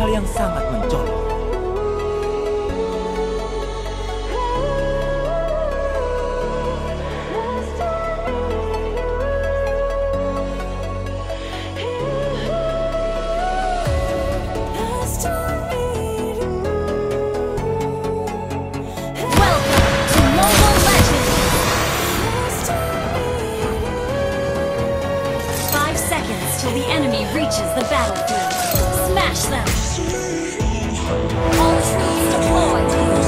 hal yang sangat mencolok. Till the enemy reaches the battlefield. Smash them! All troops deployed!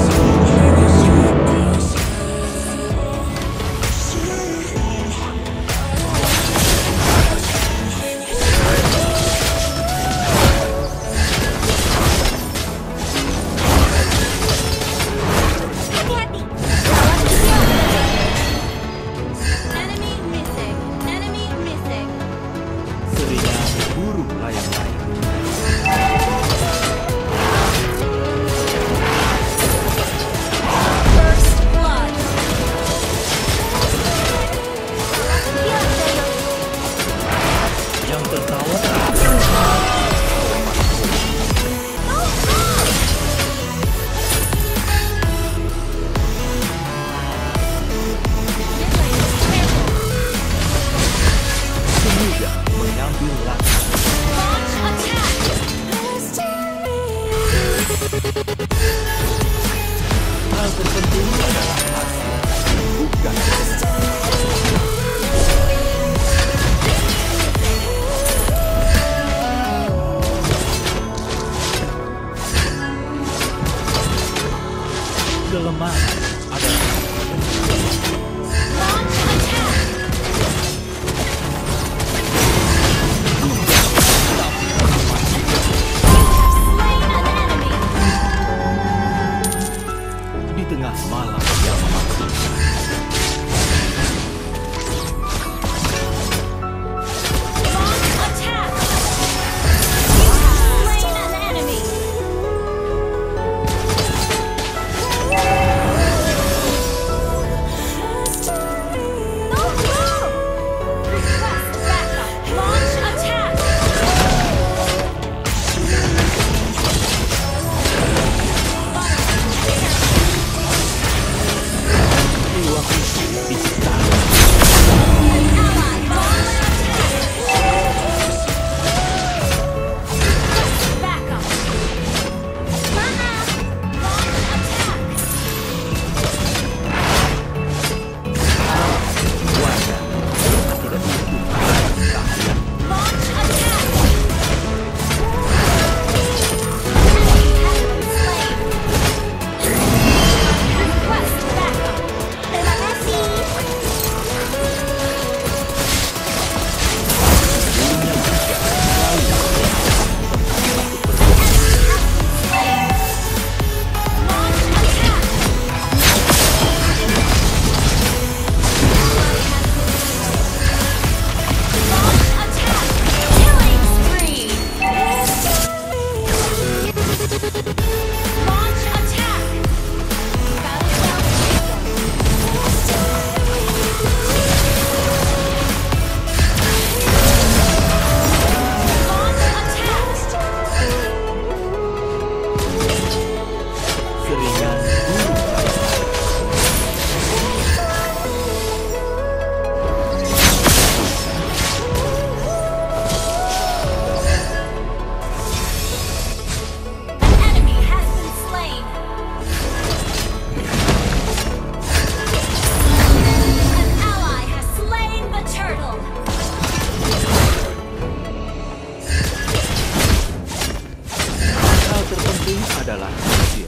Hal terpenting adalah hasil, bukan kelemahan adalah di tengah malam yang mematikan. Adalah hasil.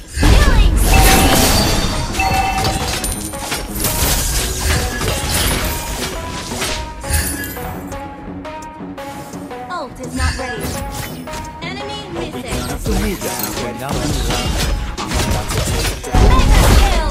Ult is not ready. Enemy missing. Semoga penampilan Mega kill.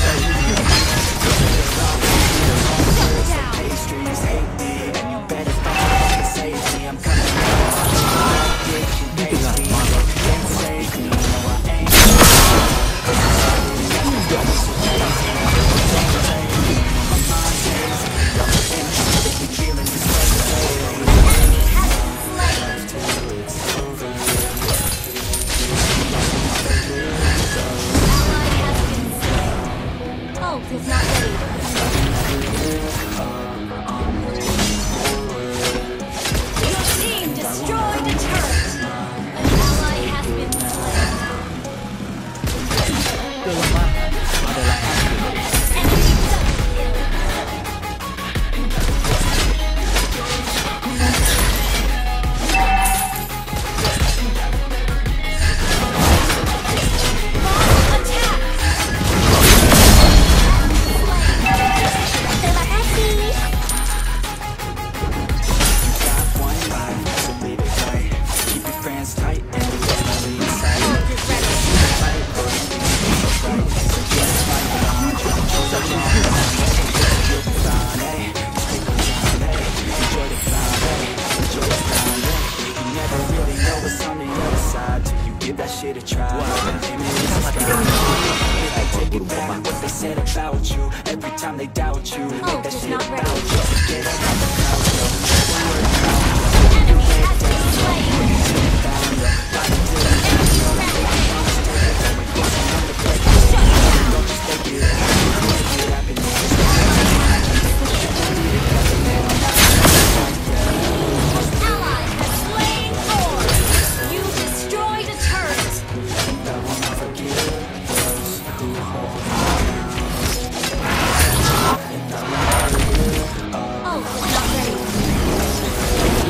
Better about you. Every time they doubt you, make Ult that is shit not about ready. you. Get up out the couch, yo. One word about you. Enemy has been slain. Ally has slain Lord. You destroyed a turret. Ult is not ready.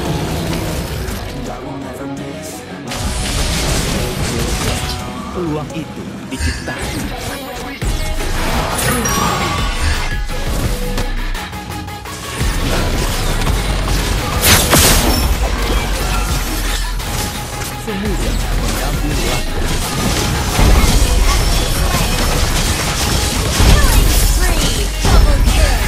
Peluang itu diciptakan. Semudah mengambil langkah. Killing spree. Double kill.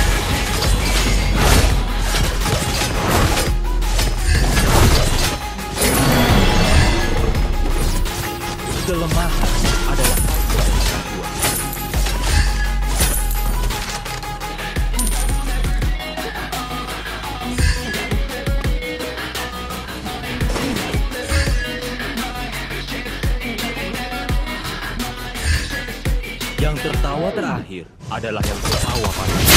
Kelemahan adalah awal keraguan. Yang tertawa terakhir adalah yang tertawa pada. You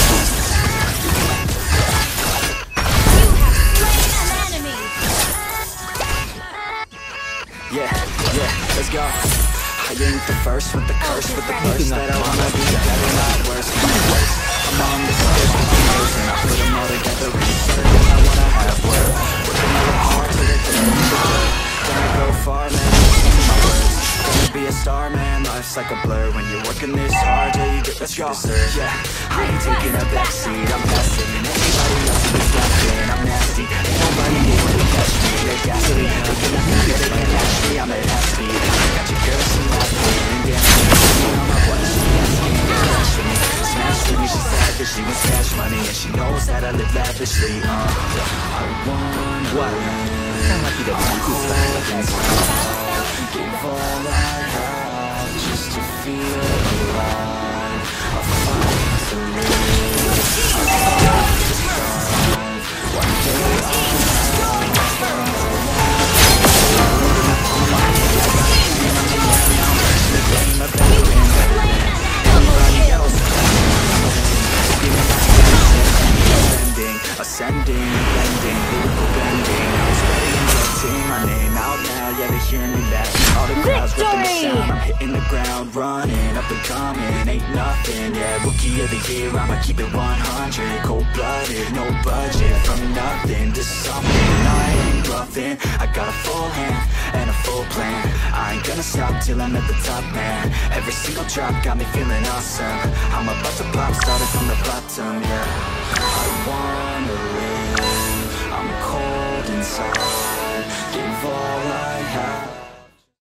have slain an enemy. Yeah, let's go. I ain't the first with the curse, with the curse that I wanna be better, not worse. I'm on this stage with the words, and I put them all together in a circle. I wanna have work, working really hard till they're doing the dirt. Gonna go far, man, listen to my words. Gonna be a star, man, life's like a blur. When you're working this hard, yeah, you get what you deserve. Yeah, I ain't taking a backseat, I'm passing anybody else who's laughing. I'm nasty, ain't nobody able to catch me. They're ghastly, looking at me, yeah, they can't match me. I'm at half speed, got your girl, she laughing and dancing. You know my boy, she asking, smash with me, smash with me. She said that she wants cash money, and she knows that I live lavishly. I wanna Sangat tidak bagus. give all I have just to feel alive. I'll fight through. One day ascending, blending, lyrical bending. I was ready and getting my name out now. Yeah, they hear me back. All the crowds ripping the sound. I'm hitting the ground, running, up and coming. Ain't nothing, yeah. Rookie of the year, I'ma keep it 100. Cold-blooded, no budget. From nothing to something, I ain't bluffing. I got a full hand and a full plan. I ain't gonna stop till I'm at the top, man. Every single drop got me feeling awesome. I'm about to pop, started from the bottom, yeah. I wanna live, I'm cold inside. Give all I have